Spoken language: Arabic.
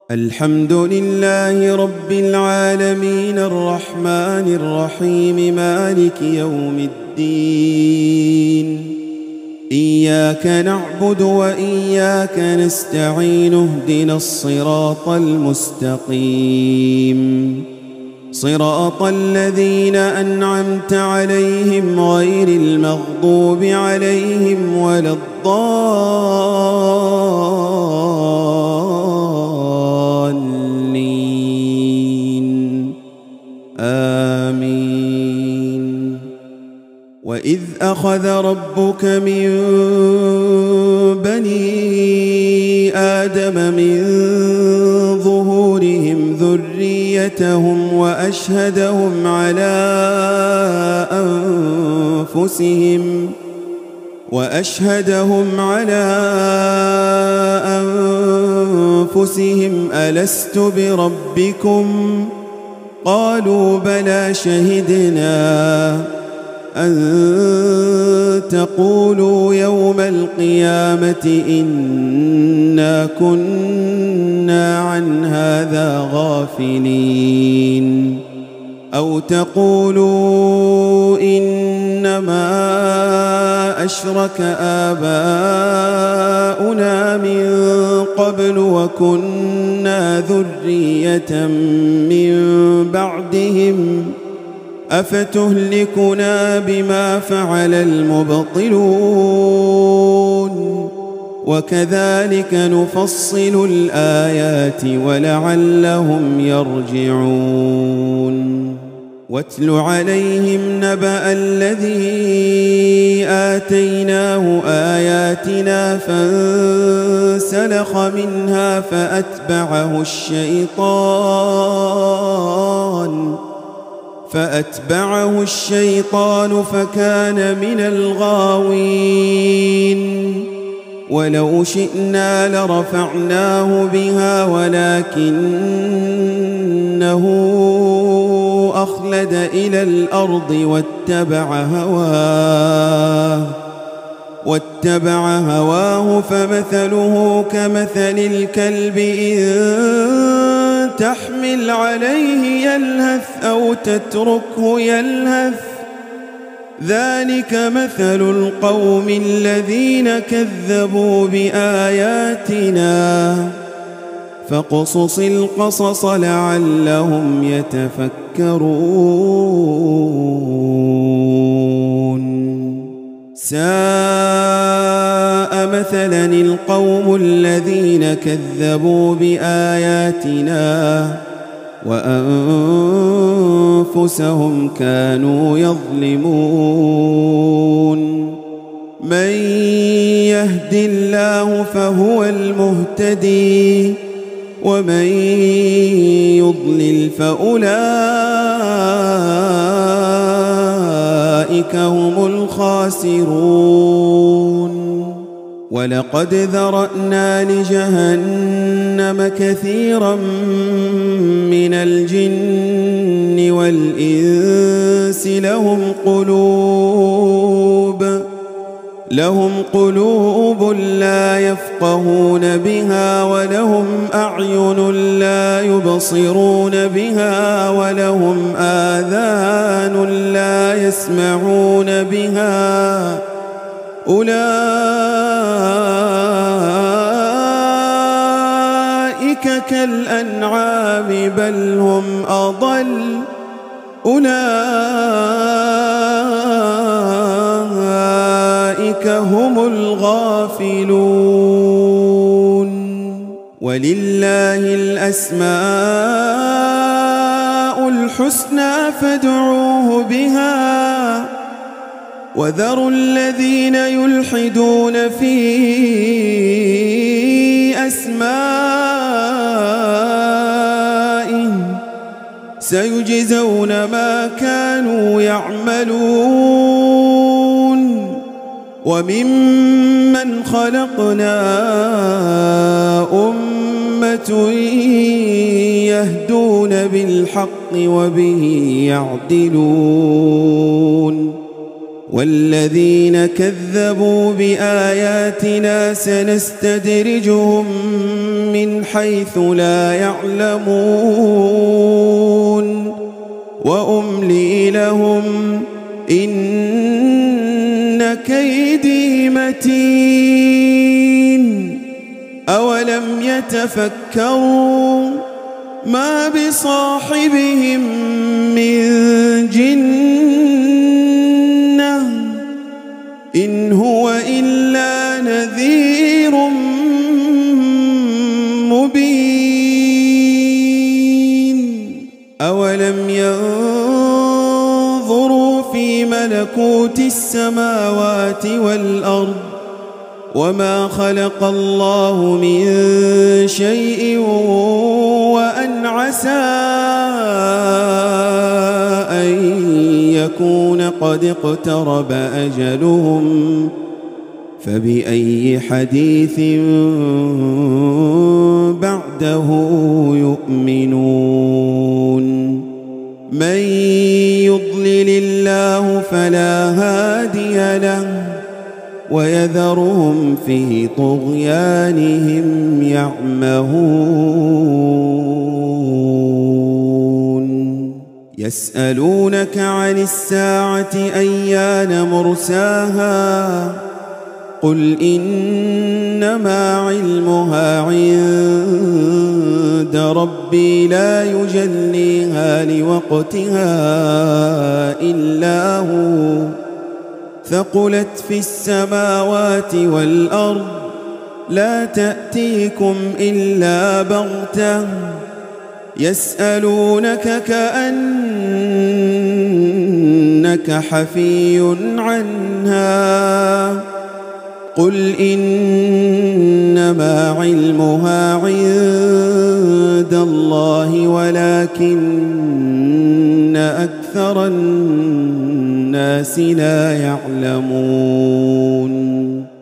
الحمد لله رب العالمين الرحمن الرحيم مالك يوم الدين. إياك نعبد وإياك نستعين اهدنا الصراط المستقيم صراط الذين أنعمت عليهم غير المغضوب عليهم ولا الضالين آمين. وإذ أخذ ربك من بني آدم من ظهورهم ذريتهم وأشهدهم على أنفسهم ألست بربكم قالوا بلى شهدنا أن تقولوا يوم القيامة إنا كنا عن هذا غافلين أو تقولوا إنما أشرك آباؤنا من قبل وكنا ذرية من بعدهم أفتهلكنا بما فعل المبطلون وكذلك نفصل الآيات ولعلهم يرجعون. واتل عليهم نبأ الذي آتيناه آياتنا فانسلخ منها فأتبعه الشيطان فكان من الغاوين. ولو شئنا لرفعناه بها ولكنه أخلد إلى الأرض واتبع هواه فمثله كمثل الكلب إن تحمل عليه يلهث أو تتركه يلهث ذلك مثل القوم الذين كذبوا بآياتنا فاقصص القصص لعلهم يتفكرون. ساء مثلا القوم الذين كذبوا بآياتنا وأنفسهم كانوا يظلمون. من يهد الله فهو المهتدي ومن يضلل فأولئك هم الخاسرون. ولقد ذرأنا لجهنم كثيرا من الجن والإنس لهم قلوب لا يفقهون بها ولهم أعين لا يبصرون بها ولهم آذان لا يسمعون بها أولئك كالأنعام بل هم أضل أولئك هم الغافلون. ولله الأسماء الحسنى فادعوه بها وذروا الذين يلحدون في أسمائه سيجزون ما كانوا يعملون. وممن خلقنا أمة يهدون بالحق وبه يعدلون. والذين كذبوا بآياتنا سنستدرجهم من حيث لا يعلمون وأملي لهم إن كيدي متين أولم يتفكروا ما بصاحبهم من جنة إن هو إلا نذير مبين أولم ينظروا في ملكوت السماوات والأرض وما خلق الله من شيء وأن عسى أن يكون قد اقترب أجلهم فبأي حديث بعده يؤمنون من يضلل الله فلا هادي له ويذرهم في طغيانهم يعمهون يسألونك عن الساعة أيان مرساها قل إنما علمها عند ربي لا يجليها لوقتها إلا هو ثقلت في السماوات والأرض لا تأتيكم إلا بغتة يسألونك كأنك حفي عنها قل إنما علمها عند الله ولكن أكثر الناس لا يعلمون